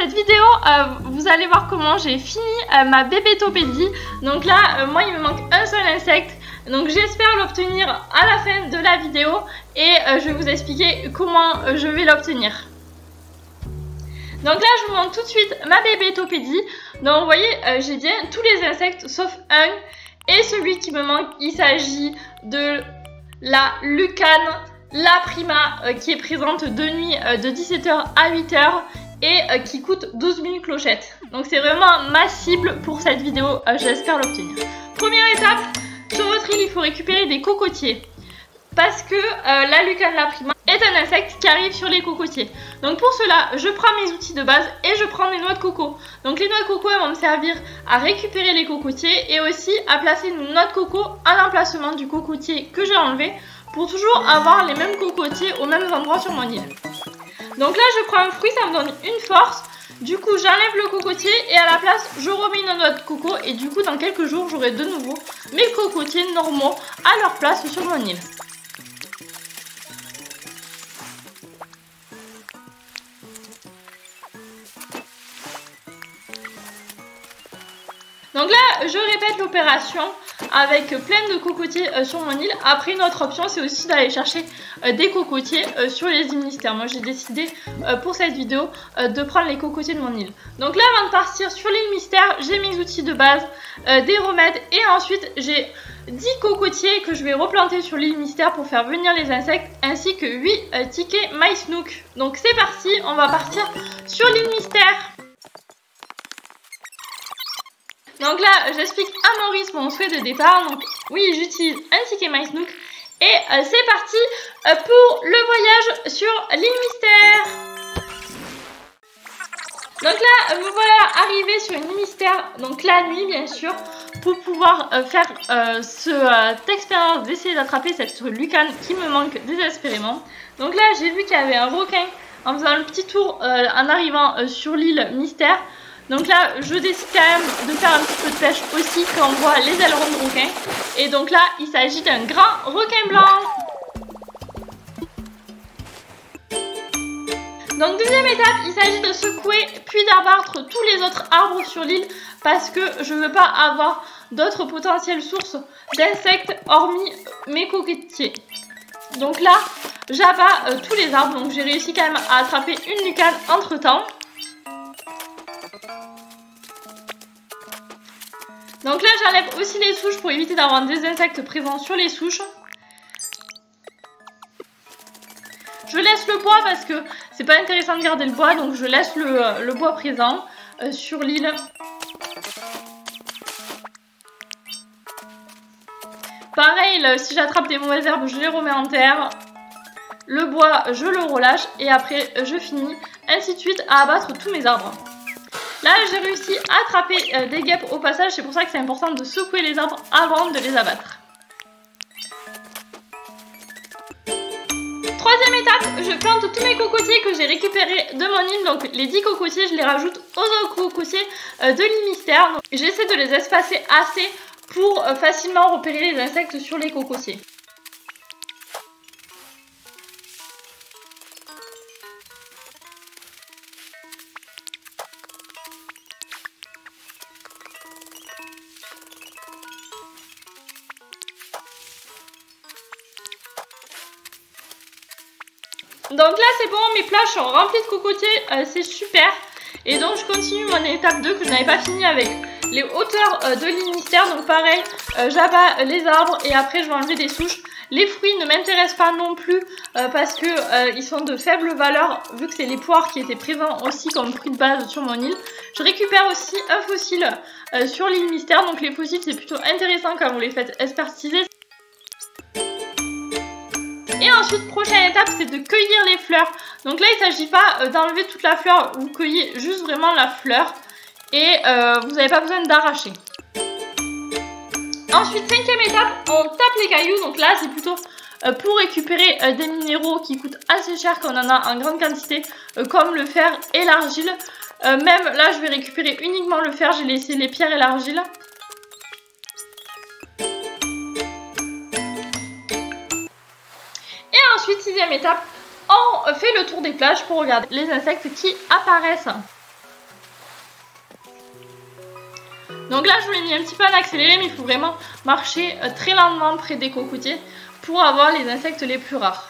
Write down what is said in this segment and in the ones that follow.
cette vidéo, vous allez voir comment j'ai fini ma bébétopédie. Donc là, moi il me manque un seul insecte. Donc j'espère l'obtenir à la fin de la vidéo et je vais vous expliquer comment je vais l'obtenir. Donc là je vous montre tout de suite ma bébétopédie. Donc vous voyez, j'ai bien tous les insectes sauf un. Et celui qui me manque, il s'agit de la lucane, la prima, qui est présente de nuit de 17h à 8h et qui coûte 12 000 clochettes. Donc c'est vraiment ma cible pour cette vidéo, j'espère l'obtenir. Première étape, sur votre île il faut récupérer des cocotiers. Parce que la lucane, la prima est un insecte qui arrive sur les cocotiers. Donc pour cela, je prends mes outils de base et je prends mes noix de coco. Donc les noix de coco elles vont me servir à récupérer les cocotiers et aussi à placer une noix de coco à l'emplacement du cocotier que j'ai enlevé pour toujours avoir les mêmes cocotiers aux mêmes endroits sur mon île. Donc là je prends un fruit, ça me donne une force. Du coup j'enlève le cocotier et à la place je remets une noix de coco et du coup dans quelques jours j'aurai de nouveau mes cocotiers normaux à leur place sur mon île. Donc là, je répète l'opération avec plein de cocotiers sur mon île. Après, une autre option, c'est aussi d'aller chercher des cocotiers sur les îles mystères. Moi, j'ai décidé pour cette vidéo de prendre les cocotiers de mon île. Donc là, avant de partir sur l'île mystère, j'ai mes outils de base, des remèdes et ensuite, j'ai 10 cocotiers que je vais replanter sur l'île mystère pour faire venir les insectes ainsi que 8 tickets MySnook. Donc c'est parti, on va partir sur l'île mystère. Donc là, j'explique à Maurice mon souhait de départ. Donc oui, j'utilise un ticket MySnook. Et c'est parti pour le voyage sur l'île mystère. Donc là, me voilà arrivée sur une île mystère, donc la nuit bien sûr, pour pouvoir faire cette expérience d'essayer d'attraper cette lucane qui me manque désespérément. Donc là, j'ai vu qu'il y avait un requin en faisant le petit tour en arrivant sur l'île mystère. Donc là, je décide quand même de faire un petit peu de pêche aussi quand on voit les ailerons de requin. Et donc là, il s'agit d'un grand requin blanc. Donc deuxième étape, il s'agit de secouer puis d'abattre tous les autres arbres sur l'île parce que je ne veux pas avoir d'autres potentielles sources d'insectes hormis mes cocotiers. Donc là, j'abats tous les arbres. Donc j'ai réussi quand même à attraper une lucane entre temps. Donc là, j'enlève aussi les souches pour éviter d'avoir des insectes présents sur les souches. Je laisse le bois parce que c'est pas intéressant de garder le bois, donc je laisse le bois présent sur l'île. Pareil, si j'attrape des mauvaises herbes, je les remets en terre. Le bois, je le relâche et après, je finis ainsi de suite à abattre tous mes arbres. Là, j'ai réussi à attraper des guêpes au passage, c'est pour ça que c'est important de secouer les arbres avant de les abattre. Troisième étape, je plante tous mes cocotiers que j'ai récupérés de mon île. Donc les 10 cocotiers, je les rajoute aux autres cocotiers de l'île mystère. J'essaie de les espacer assez pour facilement repérer les insectes sur les cocotiers. Donc là c'est bon, mes plages sont remplies de cocotiers, c'est super. Et donc je continue mon étape 2 que je n'avais pas fini avec les hauteurs de l'île mystère. Donc pareil, j'abats les arbres et après je vais enlever des souches. Les fruits ne m'intéressent pas non plus parce que ils sont de faible valeur vu que c'est les poires qui étaient présents aussi comme fruits de base sur mon île. Je récupère aussi un fossile sur l'île mystère. Donc les fossiles c'est plutôt intéressant quand vous les faites expertiser. Et ensuite, prochaine étape, c'est de cueillir les fleurs. Donc là, il ne s'agit pas d'enlever toute la fleur, vous cueillez juste vraiment la fleur et vous n'avez pas besoin d'arracher. Ensuite, cinquième étape, on tape les cailloux. Donc là, c'est plutôt pour récupérer des minéraux qui coûtent assez cher quand on en a en grande quantité, comme le fer et l'argile. Même là, je vais récupérer uniquement le fer, j'ai laissé les pierres et l'argile. Ensuite, sixième étape, on fait le tour des plages pour regarder les insectes qui apparaissent. Donc là je vous l'ai mis un petit peu en accéléré, mais il faut vraiment marcher très lentement près des cocotiers pour avoir les insectes les plus rares.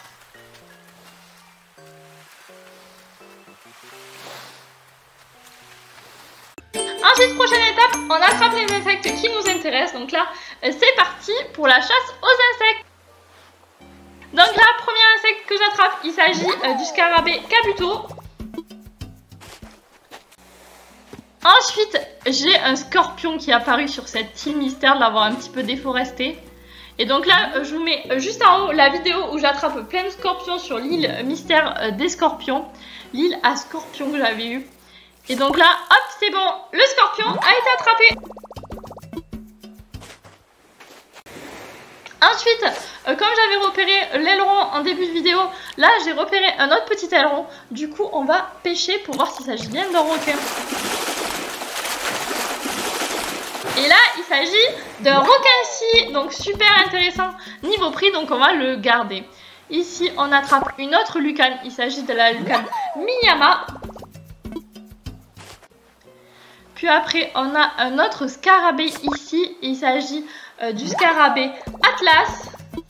Ensuite, prochaine étape, on attrape les insectes qui nous intéressent. Donc là, c'est parti pour la chasse aux insectes. Donc là, premier insecte que j'attrape, il s'agit du scarabée cabuto. Ensuite, j'ai un scorpion qui est apparu sur cette île mystère de l'avoir un petit peu déforesté. Et donc là, je vous mets juste en haut la vidéo où j'attrape plein de scorpions sur l'île mystère des scorpions. L'île à scorpions que j'avais eue. Et donc là, hop, c'est bon, le scorpion a été attrapé. Ensuite, comme j'avais repéré l'aileron en début de vidéo, là j'ai repéré un autre petit aileron. Du coup, on va pêcher pour voir s'il s'agit bien d'un requin. Et là, il s'agit d'un requin-ci, donc super intéressant niveau prix, donc on va le garder. Ici, on attrape une autre lucane, il s'agit de la lucane Miyama. Puis après, on a un autre scarabée ici. Il s'agit du scarabée Atlas.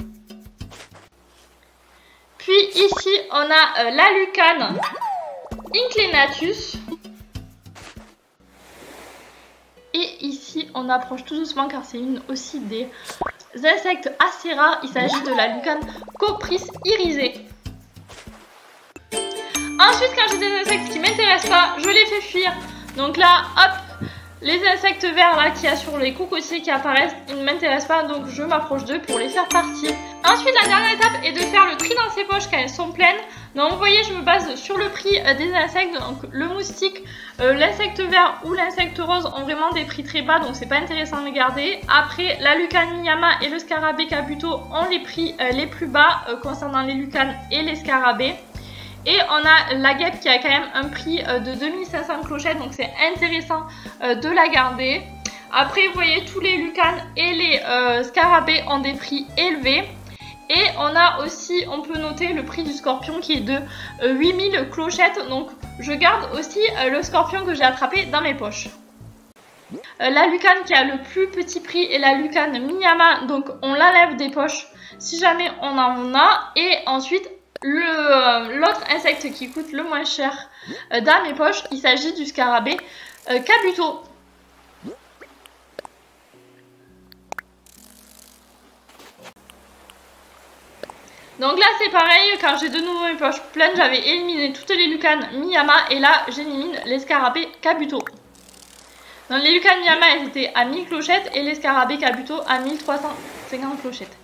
Puis ici, on a la lucane Inclinatus. Et ici, on approche tout doucement car c'est une aussi des insectes assez rares. Il s'agit de la lucane Copris irisée. Ensuite, quand j'ai des insectes qui ne m'intéressent pas, je les fais fuir. Donc là, hop, les insectes verts là qu'il y a sur les cocotiers qui apparaissent, ils ne m'intéressent pas, donc je m'approche d'eux pour les faire partir. Ensuite, la dernière étape est de faire le tri dans ses poches quand elles sont pleines. Donc vous voyez, je me base sur le prix des insectes. Donc le moustique, l'insecte vert ou l'insecte rose ont vraiment des prix très bas, donc c'est pas intéressant de les garder. Après, la lucane Miyama et le scarabée cabuto ont les prix les plus bas concernant les lucanes et les scarabées. Et on a la guêpe qui a quand même un prix de 2500 clochettes, donc c'est intéressant de la garder. Après, vous voyez, tous les lucanes et les scarabées ont des prix élevés. Et on a aussi, on peut noter le prix du scorpion qui est de 8000 clochettes. Donc je garde aussi le scorpion que j'ai attrapé dans mes poches. La lucane qui a le plus petit prix est la lucane Miyama, donc on l'enlève des poches si jamais on en a. Et ensuite, l'autre insecte qui coûte le moins cher dans mes poches, il s'agit du scarabée cabuto. Donc là c'est pareil, quand j'ai de nouveau mes poches pleines, j'avais éliminé toutes les lucanes Miyama et là j'élimine les scarabées cabuto. Donc les lucanes Miyama elles étaient à 1000 clochettes et les scarabées cabuto à 1350 clochettes.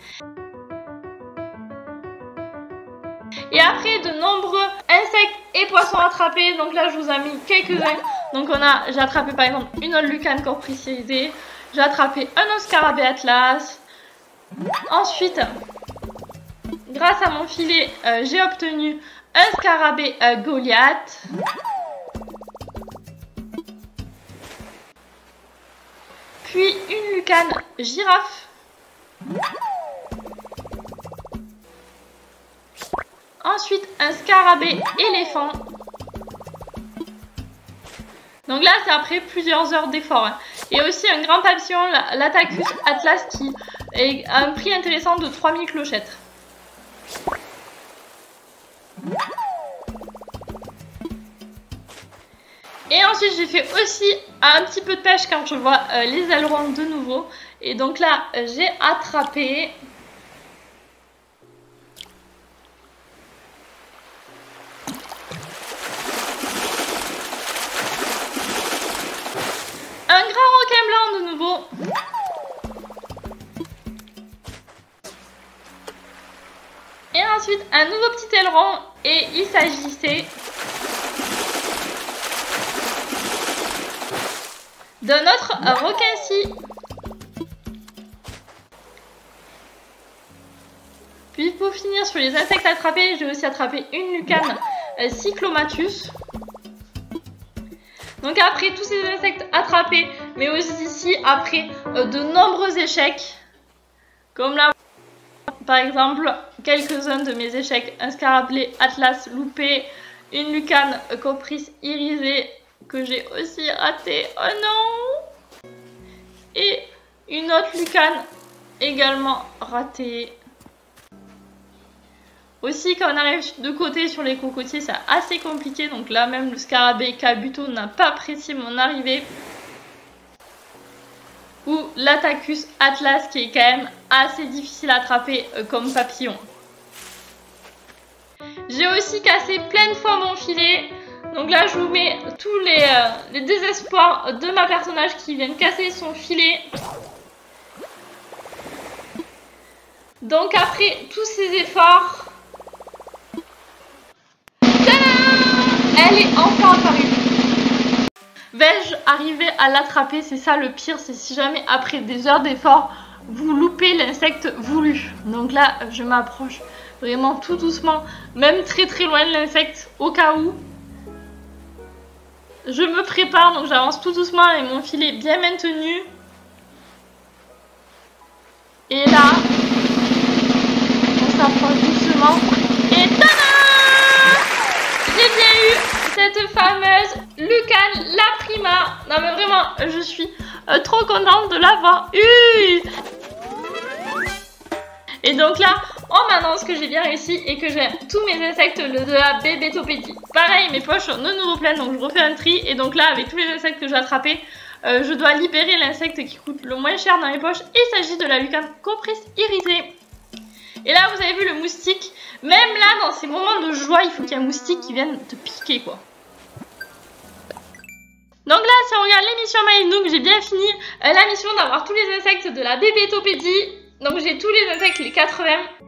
Et après de nombreux insectes et poissons attrapés, donc là je vous ai mis quelques-uns. Donc j'ai attrapé par exemple une autre lucane corprisisée, j'ai attrapé un autre scarabée atlas. Ensuite, grâce à mon filet, j'ai obtenu un scarabée Goliath. Puis une lucane girafe. Ensuite, un scarabée éléphant. Donc là, c'est après plusieurs heures d'effort. Hein. Et aussi un grand papillon, l'Attacus Atlas, qui est à un prix intéressant de 3000 clochettes. Et ensuite, j'ai fait aussi un petit peu de pêche quand je vois les ailerons de nouveau. Et donc là, j'ai attrapé... un grand requin blanc de nouveau. Et ensuite un nouveau petit aileron. Et il s'agissait d'un autre requin-ci. Puis pour finir sur les insectes attrapés, j'ai aussi attrapé une lucane Cyclomatus. Donc après tous ces insectes attrapés, mais aussi ici après de nombreux échecs, comme là par exemple quelques-uns de mes échecs, un scarabée atlas loupé, une lucane copris irisée que j'ai aussi raté, oh non! Et une autre lucane également ratée. Aussi, quand on arrive de côté sur les cocotiers, c'est assez compliqué. Donc là, même le scarabée Kabuto n'a pas apprécié mon arrivée. Ou l'Attacus Atlas qui est quand même assez difficile à attraper comme papillon. J'ai aussi cassé plein de fois mon filet. Donc là, je vous mets tous les désespoirs de ma personnage qui vient de casser son filet. Donc après tous ces efforts, elle est enfin apparue. Vais-je arriver à l'attraper? C'est ça le pire, c'est si jamais après des heures d'efforts, vous loupez l'insecte voulu. Donc là, je m'approche vraiment tout doucement, même très très loin de l'insecte au cas où. Je me prépare, donc j'avance tout doucement avec mon filet bien maintenu. Et là, on s'approche doucement. Et tada! J'ai bien eu cette fameuse lucane la prima. Non mais vraiment, je suis trop contente de l'avoir eu. Et donc là, on m'annonce que j'ai bien réussi et que j'ai tous mes insectes de la Bébétopédie. Pareil, mes poches sont de nouveau pleines, donc je refais un tri. Et donc là, avec tous les insectes que j'ai attrapés, je dois libérer l'insecte qui coûte le moins cher dans les poches. Il s'agit de la lucane coprice irisée. Et là, vous avez vu le moustique. Même là, dans ces moments de joie, il faut qu'il y ait un moustique qui vienne te piquer, quoi. Donc là, si on regarde l'émission Maïnouk, j'ai bien fini la mission d'avoir tous les insectes de la Bébétopédie. Donc j'ai tous les insectes, les 80.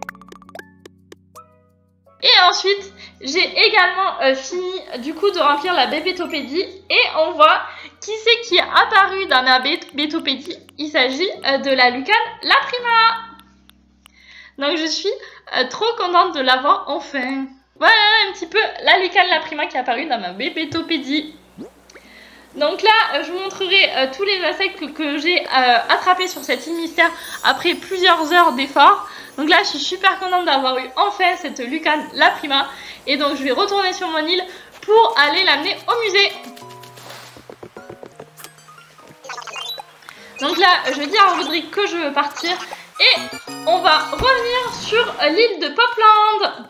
Et ensuite, j'ai également fini du coup de remplir la Bébétopédie. Et on voit qui c'est qui est apparu dans ma Bébétopédie. Il s'agit de la lucane la prima. Donc je suis trop contente de l'avoir enfin. Voilà un petit peu la lucane la prima qui est apparue dans ma Bébétopédie. Donc là, je vous montrerai tous les insectes que j'ai attrapés sur cette île mystère après plusieurs heures d'efforts. Donc là, je suis super contente d'avoir eu enfin cette lucane la prima. Et donc, je vais retourner sur mon île pour aller l'amener au musée. Donc là, je dis à Rodrigue que je veux partir. Et on va revenir sur l'île de Popland.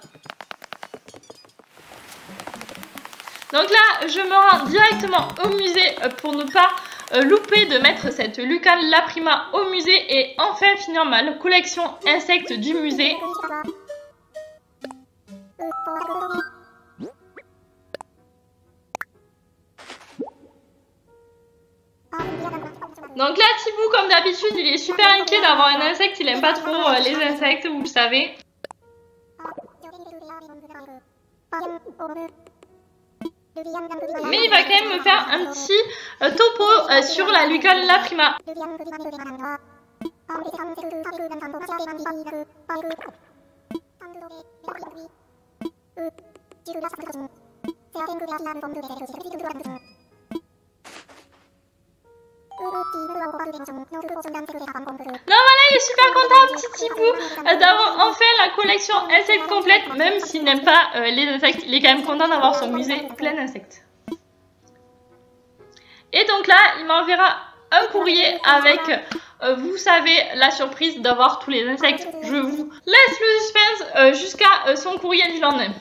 Donc là, je me rends directement au musée pour ne pas louper de mettre cette lucane la prima au musée et enfin finir ma collection insectes du musée. Donc là, Thibaut, comme d'habitude, il est super inquiet d'avoir un insecte, il aime pas trop les insectes, vous le savez. Mais il va quand même me faire un petit topo sur la lucane la prima. Non, voilà, il est super content, petit Thibaut, d'avoir enfin la collection insectes complète, même s'il n'aime pas les insectes. Il est quand même content d'avoir son musée plein d'insectes. Et donc là, il m'enverra un courrier avec, vous savez, la surprise d'avoir tous les insectes. Je vous laisse le suspense jusqu'à son courrier du lendemain.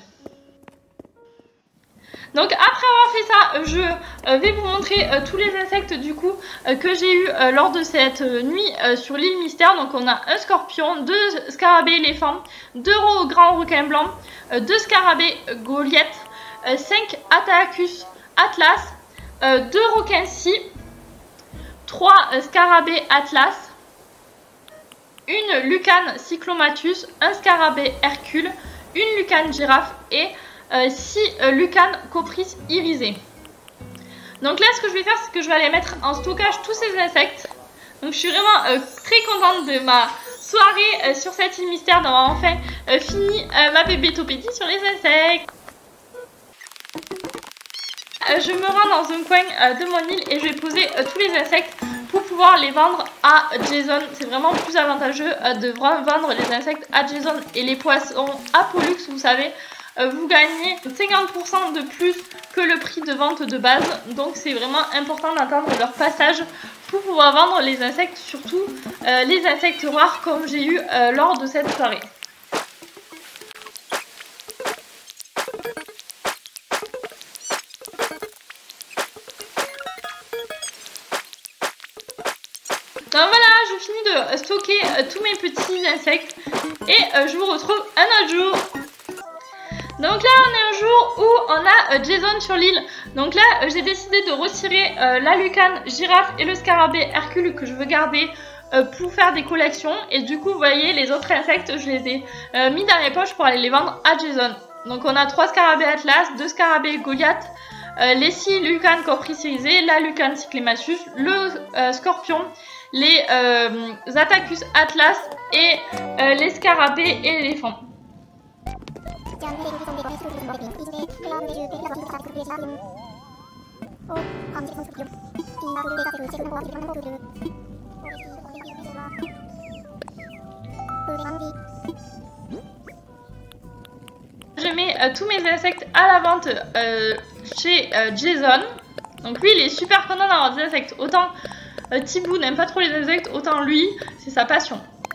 Donc après avoir fait ça, je vais vous montrer tous les insectes du coup que j'ai eu lors de cette nuit sur l'île mystère. Donc on a un scorpion, 2 scarabées éléphants, 2 grands requins blancs, 2 scarabées Goliath, 5 Attaicus Atlas, 2 requins scie, 3 scarabées Atlas, une lucane Cyclomatus, un scarabée Hercule, une lucane girafe et 6 lucanes coprice irisées. Donc là, ce que je vais faire, c'est que je vais aller mettre en stockage tous ces insectes. Donc je suis vraiment très contente de ma soirée sur cette île mystère, d'avoir enfin fini ma Bébétopédie sur les insectes. Je me rends dans un coin de mon île et je vais poser tous les insectes pour pouvoir les vendre à Jason. C'est vraiment plus avantageux de vendre les insectes à Jason et les poissons à Pollux, vous savez. Vous gagnez 50% de plus que le prix de vente de base. Donc c'est vraiment important d'attendre leur passage pour pouvoir vendre les insectes, surtout les insectes rares comme j'ai eu lors de cette soirée. Donc voilà, je finis de stocker tous mes petits insectes et je vous retrouve un autre jour. Donc là on est un jour où on a Jason sur l'île. Donc là j'ai décidé de retirer la lucane girafe et le scarabée Hercule que je veux garder pour faire des collections. Et du coup vous voyez les autres insectes je les ai mis dans les poches pour aller les vendre à Jason. Donc on a 3 scarabées Atlas, 2 scarabées Goliath, les 6 lucanes copricirisées, la lucane Cyclématus, le scorpion, les Attacus Atlas et les scarabées et l'éléphant. Je mets tous mes insectes à la vente chez Jason. Donc lui il est super content d'avoir des insectes. Autant Thibaut n'aime pas trop les insectes, autant lui c'est sa passion.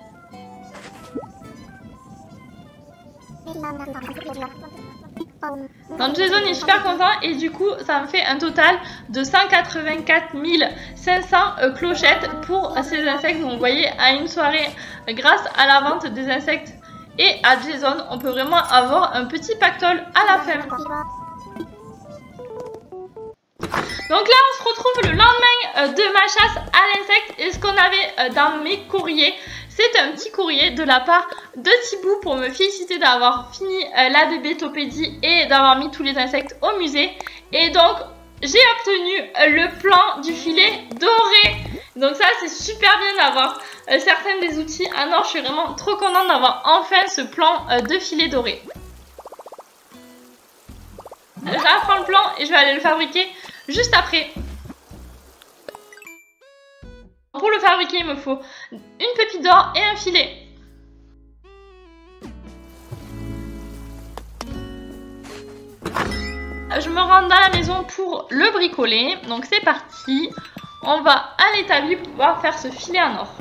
Donc Jason est super content et du coup ça me fait un total de 184 500 clochettes pour ces insectes. Donc vous voyez à une soirée grâce à la vente des insectes et à Jason on peut vraiment avoir un petit pactole à la fin. Donc là on se retrouve le lendemain de ma chasse à l'insecte et ce qu'on avait dans mes courriers, c'est un petit courrier de la part de Thibaut pour me féliciter d'avoir fini la bébétopédie et d'avoir mis tous les insectes au musée. Et donc j'ai obtenu le plan du filet doré. Donc ça c'est super bien d'avoir certains des outils. Ah non, je suis vraiment trop contente d'avoir enfin ce plan de filet doré. Je vais prendre le plan et je vais aller le fabriquer juste après. Pour le fabriquer, il me faut une pépite d'or et un filet. Je me rends dans la maison pour le bricoler. Donc c'est parti. On va à l'établi pour pouvoir faire ce filet en or.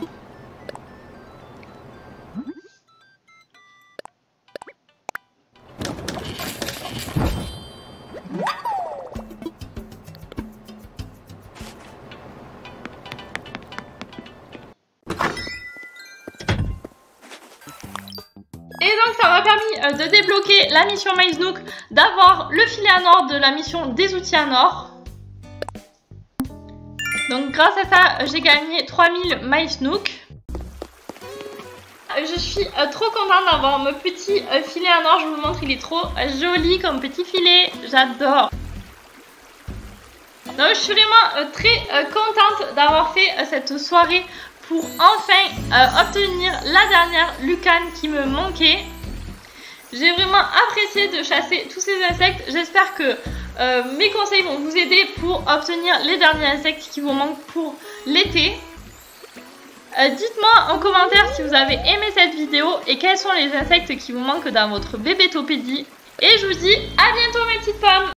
Et donc ça m'a permis de débloquer la mission Maïs Nook, d'avoir le filet en or de la mission des outils en or. Donc grâce à ça j'ai gagné 3000 Maïs Nook. Je suis trop contente d'avoir mon petit filet en or, je vous le montre, il est trop joli comme petit filet, j'adore. Donc je suis vraiment très contente d'avoir fait cette soirée pour enfin obtenir la dernière lucane qui me manquait. J'ai vraiment apprécié de chasser tous ces insectes. J'espère que mes conseils vont vous aider pour obtenir les derniers insectes qui vous manquent pour l'été. Dites-moi en commentaire si vous avez aimé cette vidéo et quels sont les insectes qui vous manquent dans votre bébétopédie. Et je vous dis à bientôt mes petites pommes!